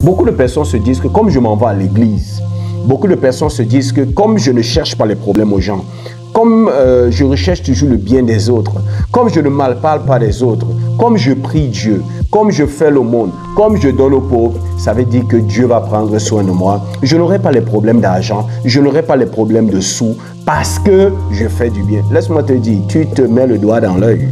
Beaucoup de personnes se disent que comme je m'en vais à l'église, beaucoup de personnes se disent que comme je ne cherche pas les problèmes aux gens, comme je recherche toujours le bien des autres, comme je ne malparle pas des autres, comme je prie Dieu, comme je fais l'aumône, comme je donne aux pauvres, ça veut dire que Dieu va prendre soin de moi. Je n'aurai pas les problèmes d'argent, je n'aurai pas les problèmes de sous parce que je fais du bien. Laisse-moi te dire, tu te mets le doigt dans l'œil.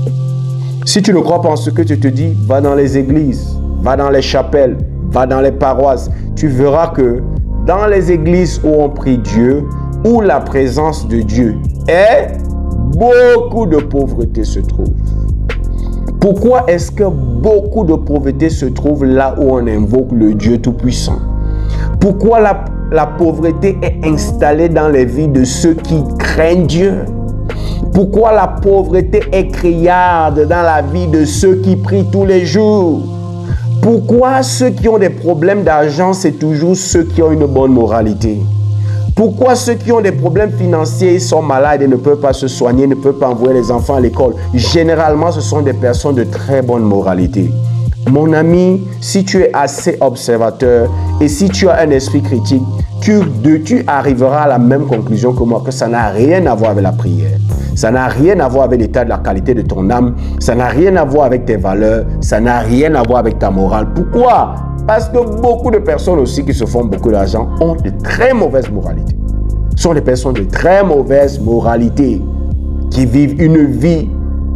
Si tu ne crois pas en ce que tu te dis, va dans les églises, va dans les chapelles, va dans les paroisses. Tu verras que dans les églises où on prie Dieu, où la présence de Dieu est, beaucoup de pauvreté se trouve. Pourquoi est-ce que beaucoup de pauvreté se trouve là où on invoque le Dieu Tout-Puissant? Pourquoi la pauvreté est installée dans les vies de ceux qui craignent Dieu? Pourquoi la pauvreté est criarde dans la vie de ceux qui prient tous les jours? Pourquoi ceux qui ont des problèmes d'argent, c'est toujours ceux qui ont une bonne moralité? Pourquoi ceux qui ont des problèmes financiers sont malades et ne peuvent pas se soigner, ne peuvent pas envoyer les enfants à l'école? Généralement, ce sont des personnes de très bonne moralité. Mon ami, si tu es assez observateur et si tu as un esprit critique, tu arriveras à la même conclusion que moi, que ça n'a rien à voir avec la prière. Ça n'a rien à voir avec l'état de la qualité de ton âme. Ça n'a rien à voir avec tes valeurs. Ça n'a rien à voir avec ta morale. Pourquoi? Parce que beaucoup de personnes aussi qui se font beaucoup d'argent ont de très mauvaises moralités. Ce sont des personnes de très mauvaise moralité qui vivent une vie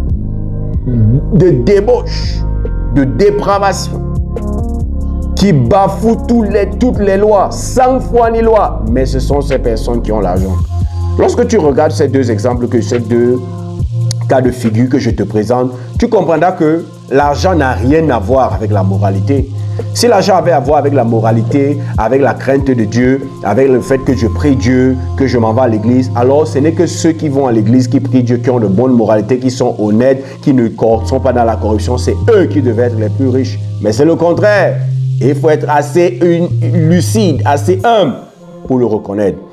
de débauche, de dépravation, qui bafouent toutes les lois, sans foi ni loi. Mais ce sont ces personnes qui ont l'argent. Lorsque tu regardes ces deux exemples, ces deux cas de figure que je te présente, tu comprendras que l'argent n'a rien à voir avec la moralité. Si l'argent avait à voir avec la moralité, avec la crainte de Dieu, avec le fait que je prie Dieu, que je m'en vais à l'église, alors ce n'est que ceux qui vont à l'église, qui prient Dieu, qui ont de bonnes moralités, qui sont honnêtes, qui ne sont pas dans la corruption, c'est eux qui devaient être les plus riches. Mais c'est le contraire. Il faut être assez lucide, assez humble pour le reconnaître.